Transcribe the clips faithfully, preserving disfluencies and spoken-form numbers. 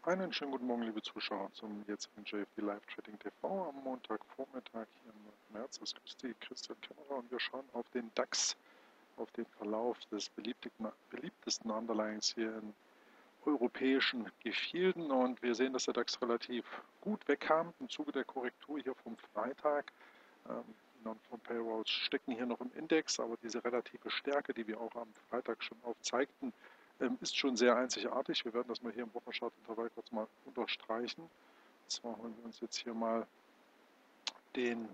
Einen schönen guten Morgen, liebe Zuschauer, zum jetzigen J F D Live Trading T V am Montagvormittag hier im März. Das grüßt die Christian Kämmerer und wir schauen auf den DAX, auf den Verlauf des beliebtesten Underlyings hier in europäischen Gefilden. Und wir sehen, dass der DAX relativ gut wegkam im Zuge der Korrektur hier vom Freitag. Ähm, die Non-Farm Payrolls stecken hier noch im Index, aber diese relative Stärke, die wir auch am Freitag schon aufzeigten, ist schon sehr einzigartig. Wir werden das mal hier im Wochenchart-Intervall kurz mal unterstreichen. Und zwar holen wir uns jetzt hier mal den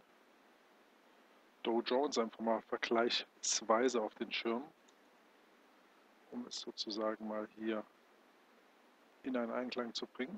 Dow Jones einfach mal vergleichsweise auf den Schirm, um es sozusagen mal hier in einen Einklang zu bringen.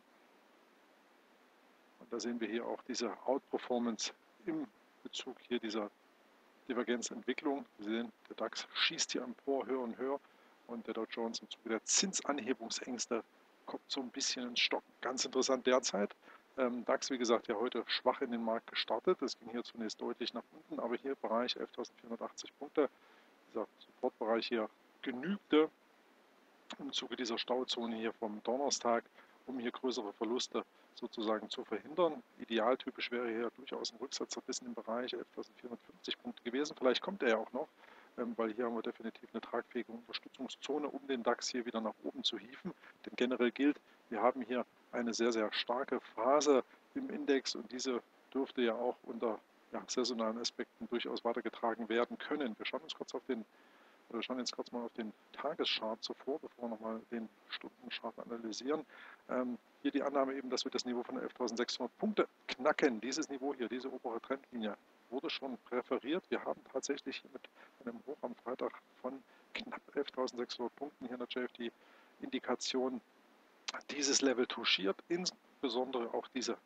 Und da sehen wir hier auch diese Outperformance im Bezug hier dieser Divergenzentwicklung. Wir sehen, der DAX schießt hier empor, höher und höher. Und der Dow Jones im Zuge der Zinsanhebungsängste kommt so ein bisschen ins Stocken. Ganz interessant derzeit. Ähm, DAX, wie gesagt, ja heute schwach in den Markt gestartet. Es ging hier zunächst deutlich nach unten, aber hier Bereich elftausendvierhundertachtzig Punkte. Dieser Supportbereich hier genügte im Zuge dieser Stauzone hier vom Donnerstag, um hier größere Verluste sozusagen zu verhindern. Idealtypisch wäre hier durchaus ein Rücksetzer bis in den Bereich elftausendvierhundertfünfzig Punkte gewesen. Vielleicht kommt er ja auch noch, weil hier haben wir definitiv eine tragfähige Unterstützungszone, um den DAX hier wieder nach oben zu hieven. Denn generell gilt, wir haben hier eine sehr, sehr starke Phase im Index und diese dürfte ja auch unter ja, saisonalen Aspekten durchaus weitergetragen werden können. Wir schauen uns kurz auf den Wir schauen jetzt kurz mal auf den Tageschart zuvor, bevor wir nochmal den Stundenchart analysieren. Ähm, hier die Annahme eben, dass wir das Niveau von elftausendsechshundert Punkte knacken. Dieses Niveau hier, diese obere Trendlinie, wurde schon präferiert. Wir haben tatsächlich hier mit einem Hoch am Freitag von knapp elftausendsechshundert Punkten hier in der J F D Indikation dieses Level touchiert, insbesondere auch diese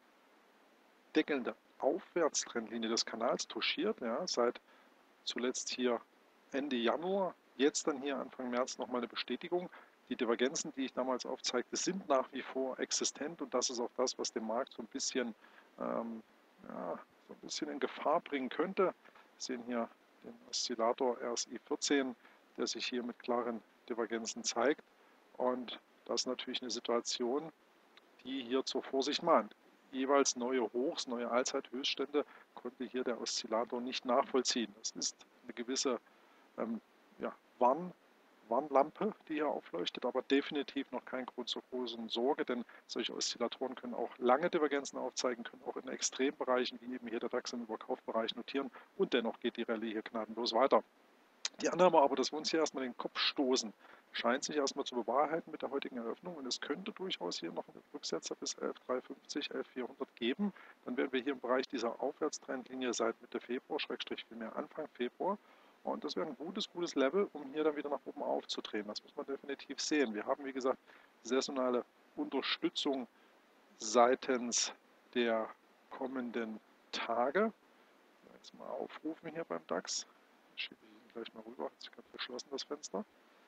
deckelnde Aufwärtstrendlinie des Kanals touchiert, ja, seit zuletzt hier Ende Januar, jetzt dann hier Anfang März nochmal eine Bestätigung. Die Divergenzen, die ich damals aufzeigte, sind nach wie vor existent und das ist auch das, was den Markt so ein bisschen, ähm, ja, so ein bisschen in Gefahr bringen könnte. Wir sehen hier den Oszillator R S I vierzehn, der sich hier mit klaren Divergenzen zeigt und das ist natürlich eine Situation, die hier zur Vorsicht mahnt. Jeweils neue Hochs, neue Allzeithöchststände konnte hier der Oszillator nicht nachvollziehen. Das ist eine gewisse ähm, ja, Warn, Warnlampe, die hier aufleuchtet, aber definitiv noch kein Grund zur großen Sorge, denn solche Oszillatoren können auch lange Divergenzen aufzeigen, können auch in Extrembereichen, wie eben hier der DAX im Überkaufbereich notieren und dennoch geht die Rallye hier gnadenlos weiter. Die Annahme aber, dass wir uns hier erstmal den Kopf stoßen, scheint sich erstmal zu bewahrheiten mit der heutigen Eröffnung und es könnte durchaus hier noch einen Rücksetzer bis elftausenddreihundertfünfzig, elftausendvierhundert geben. Dann wären wir hier im Bereich dieser Aufwärtstrendlinie seit Mitte Februar, Schrägstrich vielmehr Anfang Februar. Und das wäre ein gutes, gutes Level, um hier dann wieder nach oben aufzudrehen. Das muss man definitiv sehen. Wir haben, wie gesagt, saisonale Unterstützung seitens der kommenden Tage. Jetzt mal aufrufen hier beim DAX. Schiebe ich ihn gleich mal rüber. Jetzt gerade verschlossen das Fenster.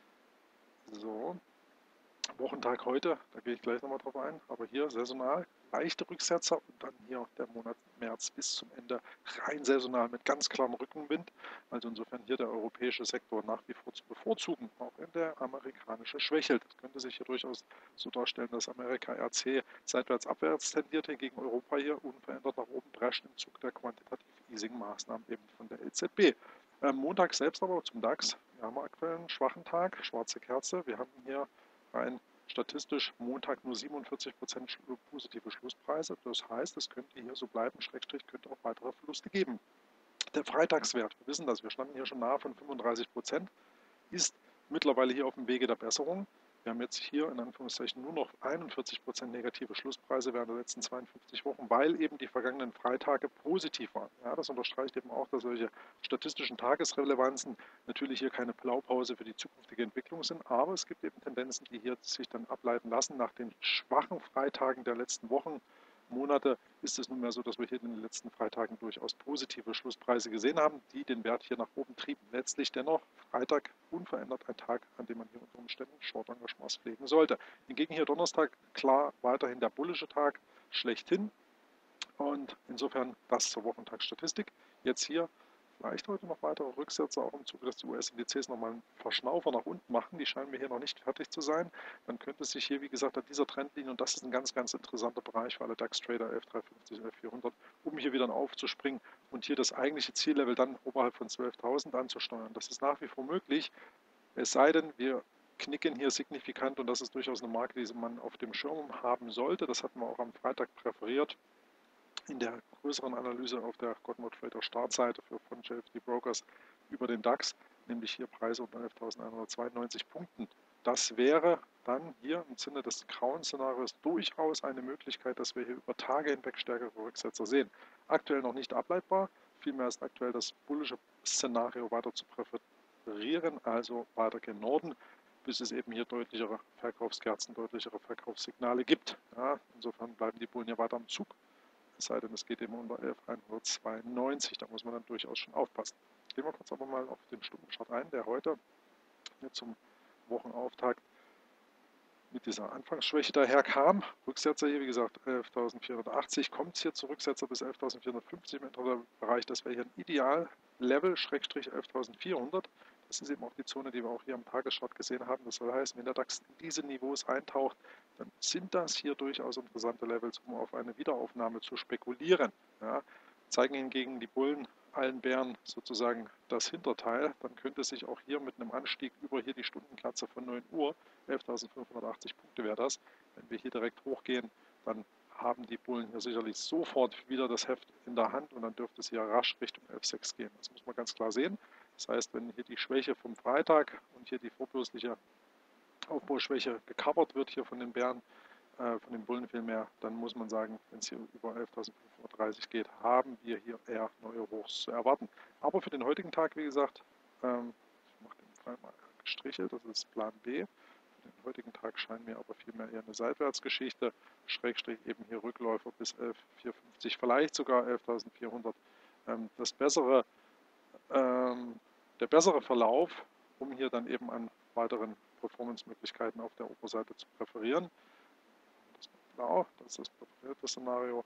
So, Wochentag heute, da gehe ich gleich nochmal drauf ein, aber hier saisonal leichte Rücksetzer und dann hier der Monat März bis zum Ende rein saisonal mit ganz klarem Rückenwind. Also insofern hier der europäische Sektor nach wie vor zu bevorzugen, auch wenn der amerikanische schwächelt. Es könnte sich hier durchaus so darstellen, dass Amerika R C seitwärts abwärts tendiert, hingegen Europa hier unverändert nach oben prescht im Zug der Quantitative Easing Maßnahmen eben von der E Z B. Am Montag selbst aber zum DAX, wir haben aktuell einen schwachen Tag, schwarze Kerze, wir haben hier rein statistisch Montag nur siebenundvierzig Prozent positive Schlusspreise. Das heißt, es könnte hier so bleiben, Schrägstrich könnte auch weitere Verluste geben. Der Freitagswert, wir wissen das, wir standen hier schon nahe von fünfunddreißig Prozent, ist mittlerweile hier auf dem Wege der Besserung. Wir haben jetzt hier in Anführungszeichen nur noch einundvierzig Prozent negative Schlusspreise während der letzten zweiundfünfzig Wochen, weil eben die vergangenen Freitage positiv waren. Ja, das unterstreicht eben auch, dass solche statistischen Tagesrelevanzen natürlich hier keine Blaupause für die zukünftige Entwicklung sind, aber es gibt eben Tendenzen, die hier sich dann ableiten lassen. Nach den schwachen Freitagen der letzten Wochen, Monate ist es nunmehr so, dass wir hier in den letzten Freitagen durchaus positive Schlusspreise gesehen haben, die den Wert hier nach oben trieben. Letztlich dennoch Freitag unverändert ein Tag, an dem man hier unter Umständen Short-Engagements pflegen sollte. Hingegen hier Donnerstag klar weiterhin der bullische Tag schlechthin und insofern das zur Wochentagsstatistik. Jetzt hier vielleicht heute noch weitere Rücksetzer, auch im Zuge, dass die U S-Indizes nochmal einen Verschnaufer nach unten machen. Die scheinen mir hier noch nicht fertig zu sein. Dann könnte sich hier, wie gesagt, an dieser Trendlinie, und das ist ein ganz, ganz interessanter Bereich für alle DAX-Trader, elf dreihundertfünfzig, elf vierhundert, um hier wieder aufzuspringen und hier das eigentliche Ziellevel dann oberhalb von zwölftausend anzusteuern. Das ist nach wie vor möglich, es sei denn, wir knicken hier signifikant, und das ist durchaus eine Marke, die man auf dem Schirm haben sollte. Das hatten wir auch am Freitag präferiert in der größeren Analyse auf der Godmode Trader Startseite für von J F D Brokers über den DAX, nämlich hier Preise unter elftausendeinhundertzweiundneunzig Punkten. Das wäre dann hier im Sinne des grauen Szenarios durchaus eine Möglichkeit, dass wir hier über Tage hinweg stärkere Rücksetzer sehen. Aktuell noch nicht ableitbar, vielmehr ist aktuell das bullische Szenario weiter zu präferieren, also weiter gen Norden, bis es eben hier deutlichere Verkaufskerzen, deutlichere Verkaufssignale gibt. Ja, insofern bleiben die Bullen hier weiter am Zug. Es sei denn, es geht eben unter elftausendeinhundertzweiundneunzig, da muss man dann durchaus schon aufpassen. Gehen wir kurz aber mal auf den Stundenchart ein, der heute hier zum Wochenauftakt mit dieser Anfangsschwäche daherkam. Rücksetzer hier, wie gesagt, elftausendvierhundertachtzig, kommt es hier zu Rücksetzer bis elftausendvierhundertfünfzig im mittleren Bereich. Das wäre hier ein Ideal-Level, Schrägstrich elftausendvierhundert. Das ist eben auch die Zone, die wir auch hier am Tageschart gesehen haben. Das soll heißen, wenn der DAX in diese Niveaus eintaucht, dann sind das hier durchaus interessante Levels, um auf eine Wiederaufnahme zu spekulieren. Ja, zeigen hingegen die Bullen allen Bären sozusagen das Hinterteil, dann könnte sich auch hier mit einem Anstieg über hier die Stundenkerze von neun Uhr, elftausendfünfhundertachtzig Punkte wäre das, wenn wir hier direkt hochgehen, dann haben die Bullen hier sicherlich sofort wieder das Heft in der Hand und dann dürfte es hier rasch Richtung elf Komma sechs gehen. Das muss man ganz klar sehen. Das heißt, wenn hier die Schwäche vom Freitag und hier die vorbörsliche Aufbauschwäche gecovert wird hier von den Bären, äh, von den Bullen vielmehr, dann muss man sagen, wenn es hier über elftausendfünfhundertdreißig geht, haben wir hier eher neue Hochs zu erwarten. Aber für den heutigen Tag, wie gesagt, ähm, ich mache den Fall mal gestrichelt, das ist Plan B. Für den heutigen Tag scheint mir aber vielmehr eher eine Seitwärtsgeschichte, Schrägstrich eben hier Rückläufer bis elftausendvierhundertfünfzig, vielleicht sogar elftausendvierhundert. Ähm, das bessere Ähm, der bessere Verlauf, um hier dann eben an weiteren Performance-Möglichkeiten auf der Oberseite zu präferieren. Das ist blau, das ist das präferierte Szenario.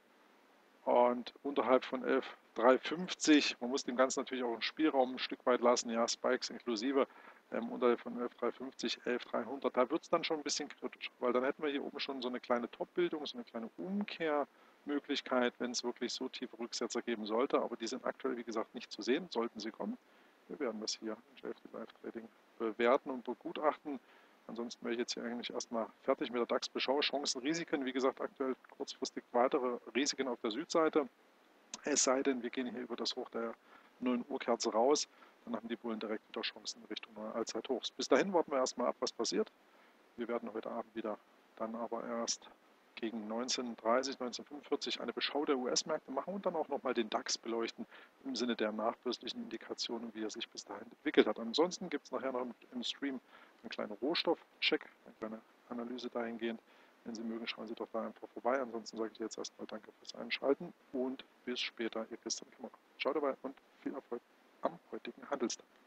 Und unterhalb von elf dreihundertfünfzig, man muss dem Ganzen natürlich auch einen Spielraum ein Stück weit lassen, ja, Spikes inklusive, ähm, unterhalb von elf dreihundertfünfzig, elf dreihundert, da wird es dann schon ein bisschen kritisch, weil dann hätten wir hier oben schon so eine kleine Top-Bildung, so eine kleine Umkehrmöglichkeit, wenn es wirklich so tiefe Rücksetzer geben sollte, aber die sind aktuell, wie gesagt, nicht zu sehen, sollten sie kommen. Wir werden das hier in J F D Live Trading bewerten und begutachten. Ansonsten wäre ich jetzt hier eigentlich erstmal fertig mit der DAX-Beschau. Chancen, Risiken, wie gesagt, aktuell kurzfristig weitere Risiken auf der Südseite. Es sei denn, wir gehen hier über das Hoch der neun Uhr Kerze raus, dann haben die Bullen direkt wieder Chancen in Richtung neue Allzeithochs. Bis dahin warten wir erstmal ab, was passiert. Wir werden heute Abend wieder dann aber erst gegen neunzehn Uhr dreißig, neunzehn Uhr fünfundvierzig eine Beschau der U S-Märkte machen und dann auch nochmal den DAX beleuchten im Sinne der nachbörslichen Indikationen, wie er sich bis dahin entwickelt hat. Ansonsten gibt es nachher noch im Stream einen kleinen Rohstoffcheck, eine kleine Analyse dahingehend. Wenn Sie mögen, schauen Sie doch da einfach vorbei. Ansonsten sage ich jetzt erstmal danke fürs Einschalten und bis später, Ihr Christian Kimmer. Ciao dabei und viel Erfolg am heutigen Handelstag.